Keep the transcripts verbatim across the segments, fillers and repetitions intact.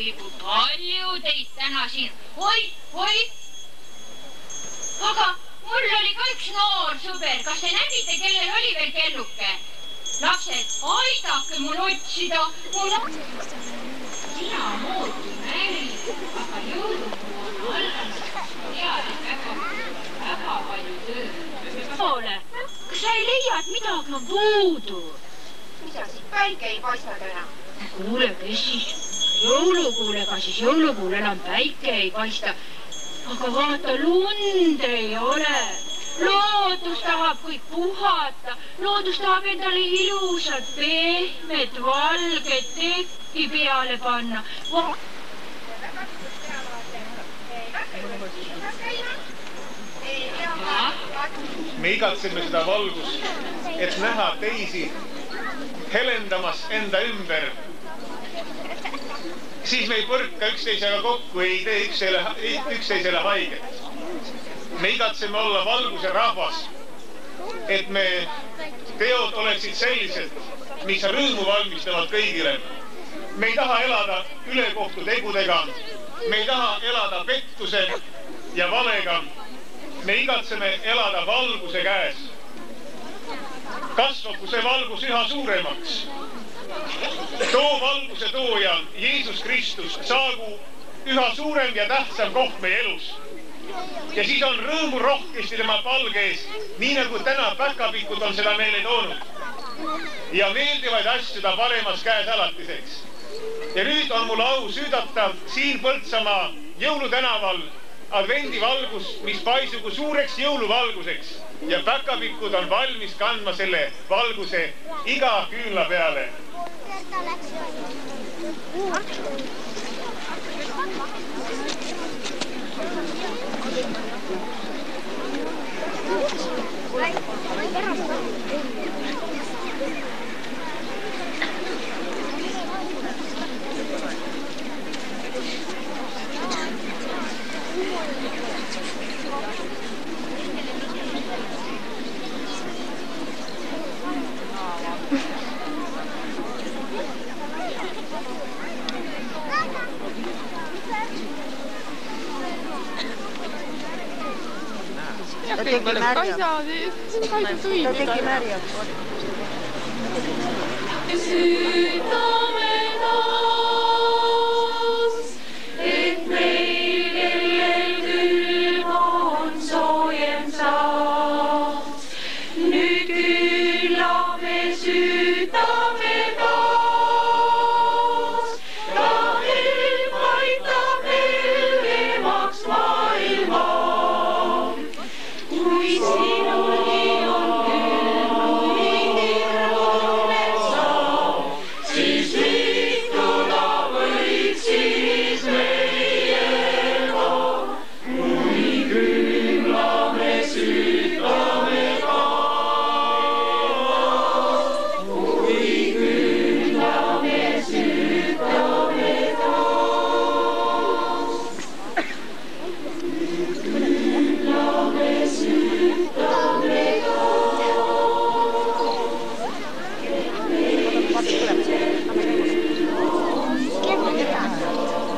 tegelikult palju teid täna siin. Oi, oi. Aga mul oli ka üks noor sõber. Kas te nägite, kellel oli veel kelluke? Lapsed, aidake mul otsida. Mul on... Sina moodi märg, aga jõulupuu on allas. Tead, väga, väga palju töö. Poole, kas sa ei leia, et midagi on puudu? Mida siis päike ei paista täna? Kuule, kes siis? Jõulukuulega siis jõulukuul enam päike ei paista. Aga vaata, lund ei ole. Loodus tahab kõik puhata. Loodus tahab endale ilusat, pehmet, valget tekki peale panna. Me igatseme seda valgust, et näha teisi helendamas enda ümber. Siis me ei põrka üksteisega kokku, ei tee üksteisele, üksteisele haiget. Me igatseme olla valguse rahvas, et me teod oleksid sellised, mis rõõmu valmistavad kõigile. Me ei taha elada ülekohtu tegudega, me ei taha elada pettuse ja valega. Me igatseme elada valguse käes. Kasvagu see valgus üha suuremaks. Too valguse tooja, Jeesus Kristus, saagu üha suurem ja tähtsam koht meie elus. Ja siis on rõõmu rohkesti tema palge ees, nii nagu täna päkapikud on seda meile toonud. Ja meeldivaid asju ta paremas käes alatiseks. Ja nüüd on mul au süüdata siin Põltsamaa jõulutänaval advendivalgus, mis paisugu suureks jõuluvalguseks. Ja päkapikud on valmis kandma selle valguse iga küünla peale. Ta tegi märja. Ta tegi märja. Südame taas, et meil kellel külm on soojem saad. Nüüd küllame südame taas, ta helm aitab helgemaks maailma. Kui sinulgi on külm, kui hirmunem saab, siis liituda võid siis meiega. Kui küllame südame taas, kui küllame südame taas. Küllame südame taas.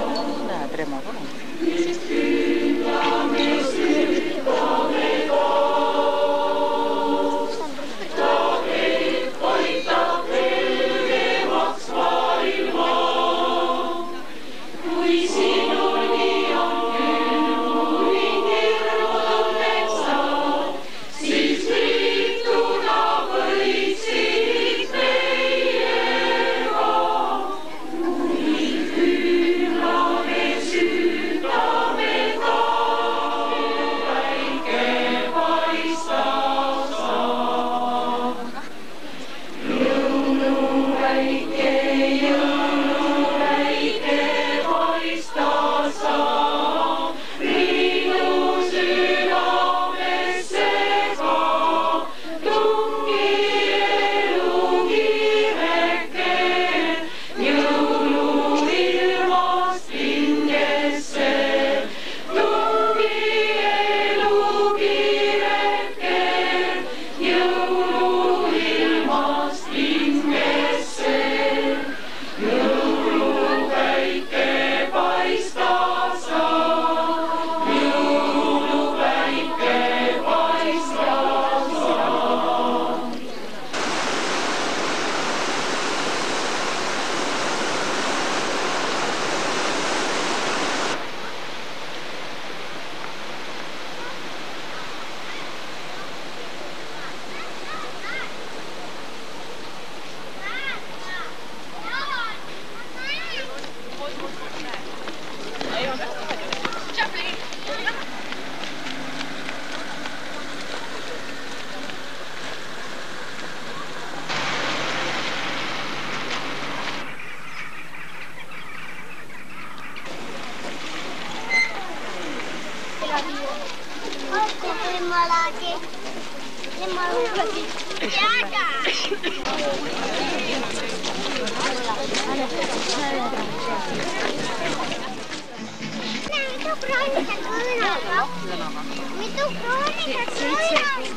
lagi. Ini mau lagi. Jaga. Nah, itu kronika kuno. Itu kronika kuno.